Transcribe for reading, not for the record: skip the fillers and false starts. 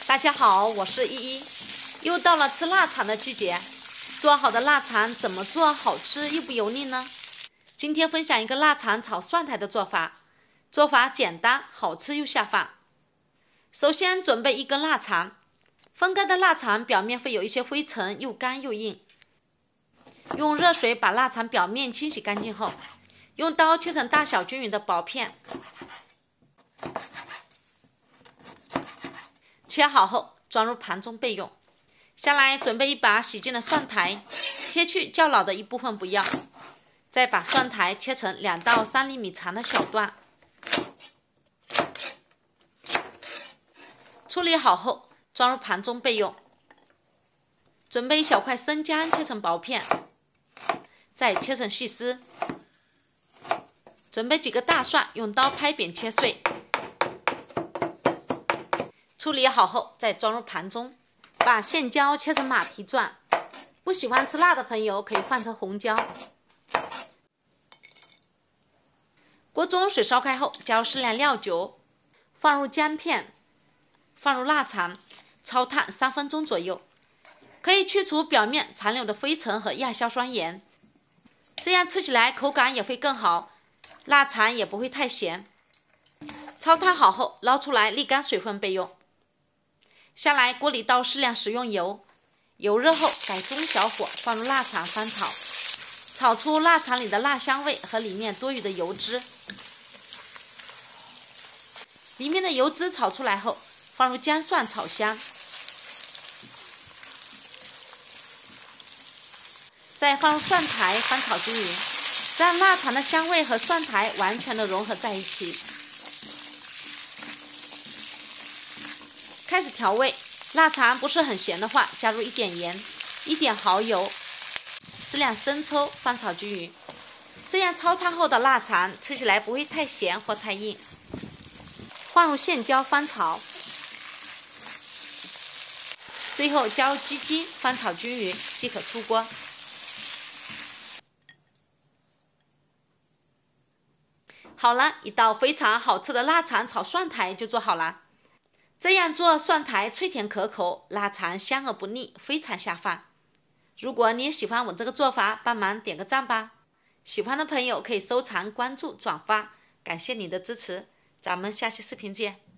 大家好，我是依依，又到了吃腊肠的季节。做好的腊肠怎么做好吃又不油腻呢？今天分享一个腊肠炒蒜苔的做法，做法简单，好吃又下饭。首先准备1根腊肠，风干的腊肠表面会有一些灰尘，又干又硬。用热水把腊肠表面清洗干净后，用刀切成大小均匀的薄片。切好后装入盘中备用。下来准备一把洗净的蒜苔，切去较老的一部分不要。再把蒜苔切成2到3厘米长的小段。处理好后装入盘中备用。准备1小块生姜切成薄片，再切成细丝。准备几个大蒜，用刀拍扁切碎。处理好后再装入盘中，把线椒切成马蹄状，不喜欢吃辣的朋友可以换成红椒。锅中水烧开后，加入适量料酒，放入姜片，放入腊肠，焯烫3分钟左右，可以去除表面残留的灰尘和亚硝酸盐，这样吃起来口感也会更好，腊肠也不会太咸。焯烫好后捞出来沥干水分备用。下来锅里倒适量食用油，油热后改中小火放入腊肠翻炒，炒出腊肠里的辣香味和里面多余的油脂。里面的油脂炒出来后，放入姜蒜炒香，再放入蒜苔翻炒均匀，让腊肠的香味和蒜苔完全的融合在一起。开始调味，腊肠不是很咸的话，加入1点盐、1点蚝油、适量生抽，翻炒均匀。这样焯烫后的腊肠吃起来不会太咸或太硬。放入线椒翻炒，最后加入鸡精，翻炒均匀即可出锅。好了，一道非常好吃的腊肠炒蒜苔就做好了。这样做蒜苔脆甜可口，腊肠香而不腻，非常下饭。如果你也喜欢我这个做法，帮忙点个赞吧。喜欢的朋友可以收藏、关注、转发，感谢你的支持。咱们下期视频见。